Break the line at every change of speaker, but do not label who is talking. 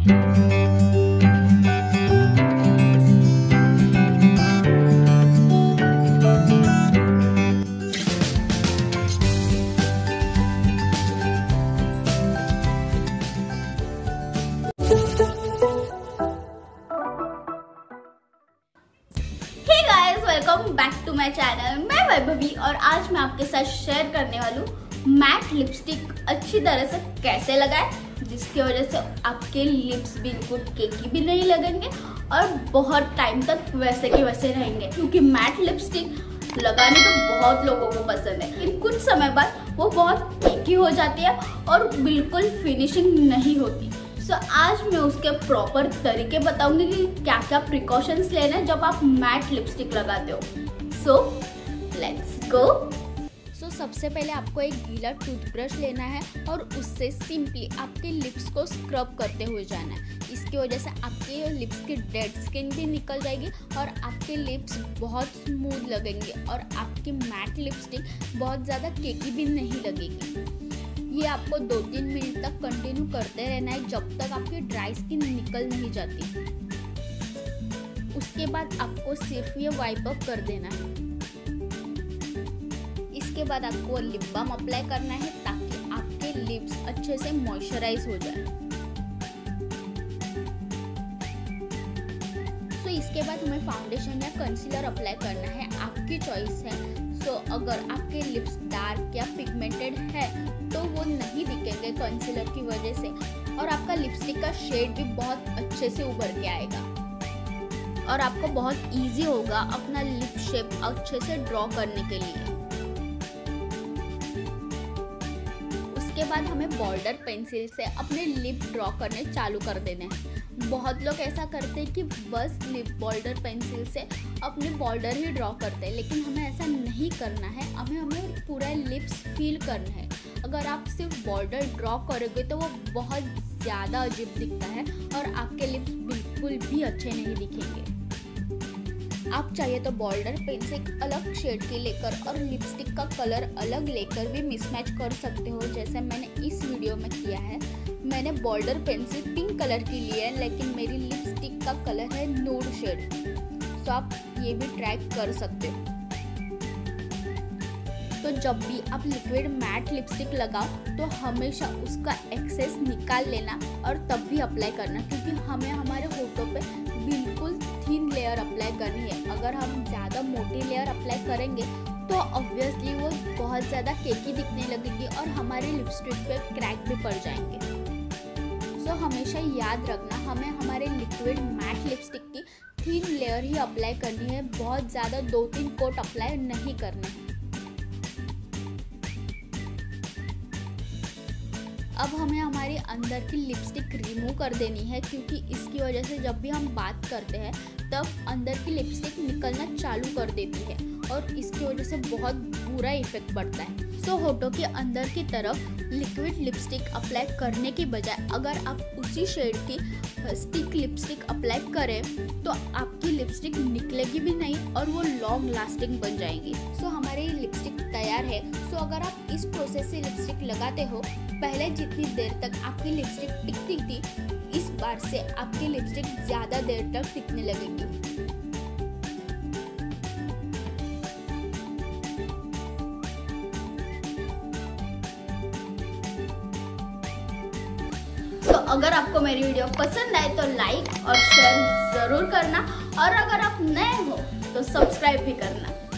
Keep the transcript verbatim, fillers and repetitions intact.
Welcome back to my channel. मैं वैभवी और आज मैं आपके साथ शेयर करने वाली हूँ मैट लिपस्टिक अच्छी तरह से कैसे लगाएं, जिसकी वजह से आपके लिप्स बिल्कुल केकी भी नहीं लगेंगे और बहुत टाइम तक वैसे के वैसे रहेंगे। क्योंकि मैट लिपस्टिक लगाने तो बहुत लोगों को पसंद है, लेकिन कुछ समय बाद वो बहुत केकी हो जाती है और बिल्कुल फिनिशिंग नहीं होती। सो so, आज मैं उसके प्रॉपर तरीके बताऊंगी कि क्या क्या प्रिकॉशंस लेना है जब आप मैट लिपस्टिक लगाते हो। So let's go.
सो सबसे पहले आपको एक गीला टूथब्रश लेना है और उससे सिंपली आपके लिप्स को स्क्रब करते हुए जाना है। इसकी वजह से आपके लिप्स की डेड स्किन भी निकल जाएगी और आपके लिप्स बहुत स्मूथ लगेंगे और आपकी मैट लिपस्टिक बहुत ज़्यादा केकी भी नहीं लगेगी। ये आपको दो तीन मिनट तक कंटिन्यू करते रहना है जब तक आपकी ड्राई स्किन निकल नहीं जाती। उसके बाद आपको सिर्फ ये वाइप अप कर देना है। इसके बाद आपको लिप बाम अप्लाई करना है ताकि आपके लिप्स अच्छे से मॉइस्चराइज हो जाए। तो इसके बाद हमें फाउंडेशन या कंसीलर अप्लाई करना है, आपकी चॉइस है। तो अगर आपके लिप्स डार्क या पिगमेंटेड है तो वो नहीं दिखेंगे कंसीलर की वजह से और आपका लिपस्टिक का शेड भी बहुत अच्छे से उभर के आएगा और आपको बहुत इजी होगा अपना लिप शेप अच्छे से ड्रॉ करने के लिए। उसके बाद हमें बॉर्डर पेंसिल से अपने लिप ड्रॉ करने चालू कर देने हैं। बहुत लोग ऐसा करते हैं कि बस लिप बॉर्डर पेंसिल से अपने बॉर्डर ही ड्रॉ करते हैं, लेकिन हमें ऐसा नहीं करना है। हमें हमें पूरा लिप्स फील करना है। अगर आप सिर्फ बॉर्डर ड्रॉ करोगे तो वो बहुत ज़्यादा अजीब दिखता है और आपके लिप्स बिल्कुल भी अच्छे नहीं दिखेंगे। आप चाहिए तो बॉर्डर पेंसिल अलग शेड की लेकर और लिपस्टिक का कलर अलग लेकर भी मिसमैच कर सकते हो, जैसे मैंने इस वीडियो में किया है। मैंने बॉर्डर पेंसिल पिंक कलर की ली है, लेकिन मेरी लिपस्टिक का कलर है नूड शेड। तो आप ये भी ट्राई कर सकते हो। तो जब भी आप लिक्विड मैट लिपस्टिक लगाओ तो हमेशा उसका एक्सेस निकाल लेना और तब भी अप्लाई करना, क्योंकि हमें हमारे होठों पे बिल्कुल थिन लेयर अप्लाई करनी है। अगर हम ज़्यादा मोटी लेयर अप्लाई करेंगे तो ऑब्वियसली वो बहुत ज़्यादा केकी दिखने लगेगी और हमारे लिपस्टिक पे क्रैक भी पड़ जाएंगे। सो so, हमेशा याद रखना, हमें हमारे लिक्विड मैट लिपस्टिक की थिन लेयर ही अप्लाई करनी है, बहुत ज़्यादा दो तीन कोट अप्लाई नहीं करने हैं। अब हमें हमारी अंदर की लिपस्टिक रिमूव कर देनी है, क्योंकि इसकी वजह से जब भी हम बात करते हैं तब अंदर की लिपस्टिक निकलना चालू कर देती है और इसकी वजह से बहुत बुरा इफेक्ट पड़ता है। सो होठों के अंदर की तरफ लिक्विड लिपस्टिक अप्लाई करने की बजाय अगर आप उसी शेड की स्टिक लिपस्टिक अप्लाई करें तो आपकी लिपस्टिक निकलेगी भी नहीं और वो लॉन्ग लास्टिंग बन जाएगी। सो हमारी लिपस्टिक तैयार है। सो अगर आप इस प्रोसेस से लिपस्टिक लगाते हो, पहले जितनी देर तक आपकी लिपस्टिक टिकती थी, इस बार से आपकी लिपस्टिक ज़्यादा देर तक टिकने लगेगी।
तो अगर आपको मेरी वीडियो पसंद आए तो लाइक और शेयर जरूर करना और अगर आप नए हो तो सब्सक्राइब भी करना।